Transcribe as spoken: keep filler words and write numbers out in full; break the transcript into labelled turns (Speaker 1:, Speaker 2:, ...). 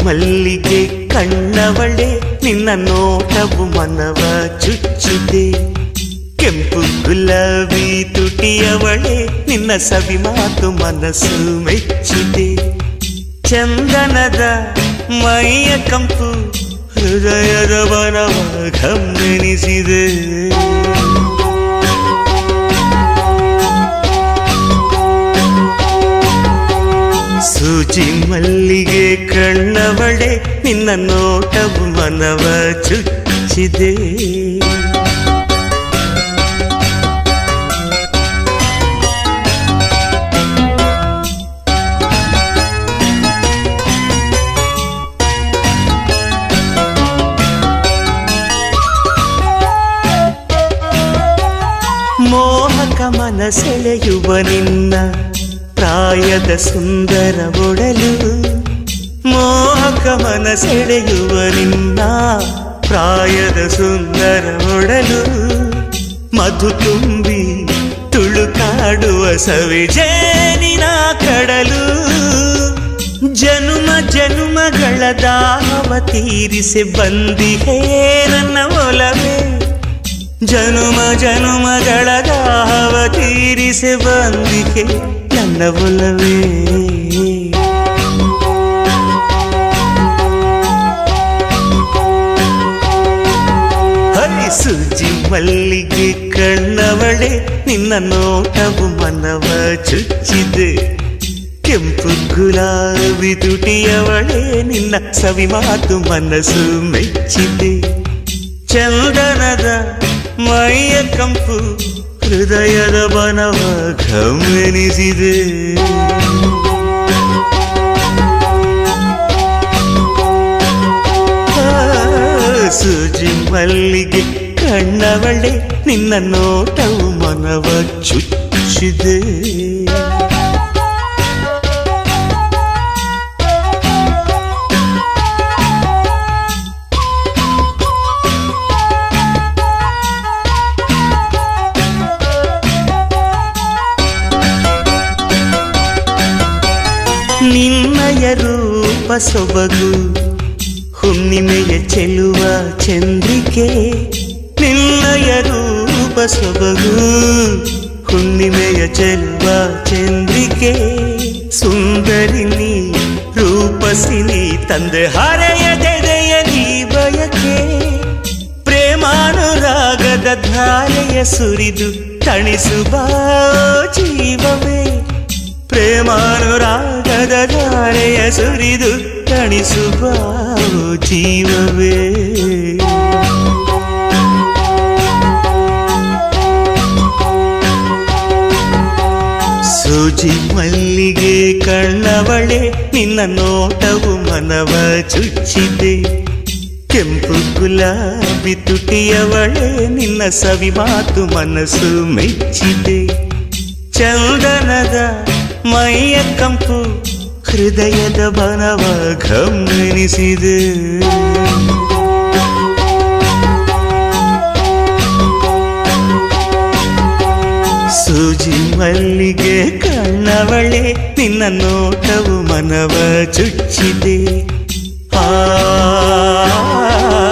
Speaker 1: ಮಲ್ಲಿಗೆ ಕಣ್ಣವಳೆ ನಿನ್ನ ನೋಟವು ಮನವ ಚುಚ್ಚಿದೆ. ಕೆಂಪು ಗುಲಾಬಿ ತುಟಿಯವಳೆ ನಿನ್ನ ಸವಿ ಮಾತು ಮನಸ್ಸು ಮೆಚ್ಚಿದೆ. ಚಂದನದ ಮೈಯ ಕಂಪು ಹೃದಯದ ಬನವ ಗಮನಿಸಿದೆ. ಸೂಜಿ ಮಲ್ಲಿಗೆ ಕಣ್ಣವಳೆ ನಿನ್ನ ನೋಟವು ಮನವ ಚುಚ್ಚಿದೆ. ಮೋಹಕ ಮನಸೆಳೆಯುವ ನಿನ್ನ ಪ್ರಾಯದ ಸುಂದರ ಒಡಲು. ಮೋಹಕ ಮನಸೆಳೆಯುವ ನಿನ್ನ ಪ್ರಾಯದ ಸುಂದರ ಒಡಲು. ಮಧು ತುಂಬಿ ತುಳುಕಾಡುವ ಸವಿಜೇನಿನ ಕಡಲು. ಜನುಮ ಜನುಮಗಳ ದಾಹವ ತೀರಿಸಿ ಬಂದಿಹೇ ನನ್ನ ಒಲವೇ. ಜನುಮ ಜನುಮಗಳ ದಾಹವ ತೀರಿಸಿ ಬಂದಿಹೆ ನನ್ನ ಒಲವೇ. ಹರಿ ಸೂಜಿ ಮಲ್ಲಿಗೆ ಕಣ್ಣವಳೆ ನಿನ್ನ ನೋಟವು ಮನವ ಚುಚ್ಚಿದೆ. ಕೆಂಪು ಗುಲಾಬಿ ತುಟಿಯವಳೆ ನಿನ್ನ ಸವಿ ಮಾತು ಮನಸ್ಸು ಮೆಚ್ಚಿದೆ. ಚಂದನದ ಮೈಯ ಕಂಪು ಹೃದಯದ ಬನವ ಗಮನಿಸಿದೆ. ಸೂಜಿ ಮಲ್ಲಿಗೆ ಕಣ್ಣವಳೆ ನಿನ್ನ ನೋಟವು ಮನವ ಚುಚ್ಚಿದೆ. ನಿನ್ನಯ ರೂಪ ಸೊಬಗು ಹುಣ್ಣಿಮೆಯ ಚೆಲುವ ಚಂದ್ರಿಕೆ. ನಿನ್ನಯ ರೂಪ ಸೊಬಗು ಹುಣ್ಣಿಮೆಯ ಚೆಲುವ ಚಂದ್ರಿಕೆ. ಸುಂದರಿನಿ ರೂಪಸಿನಿ ತಂದೆ ಹರೆಯದೆದೆಯ ನೀ ಬಯಕೆ. ಪ್ರೇಮಾನುರಾಗದ ಧಾರೆಯ ಸುರಿದು ತಣಿಸುವ ಜೀವವೇ. ಪ್ರೇಮಾನುರಾಗದ ಧಾರೆಯ ಸುರಿದು ತಣಿಸುವ ಜೀವವೇ. ಸೂಜಿ ಮಲ್ಲಿಗೆ ಕಣ್ಣವಳೆ ನಿನ್ನ ನೋಟವು ಮನವ ಚುಚ್ಚಿದೆ. ಕೆಂಪು ಗುಲಾಬಿ ತುಟಿಯವಳೆ ನಿನ್ನ ಸವಿ ಮಾತು ಮನಸ್ಸು ಮೆಚ್ಚಿದೆ. ಚಂದನದ ಮೈಯ ಕಂಪು ಹೃದಯದ ಬನವ ಗಮನಿಸಿದೆ. ಸೂಜಿ ಮಲ್ಲಿಗೆ ಕಣ್ಣವಳೆ ನಿನ್ನ ನೋಟವು ಮನವ ಚುಚ್ಚಿದೆ. ಆ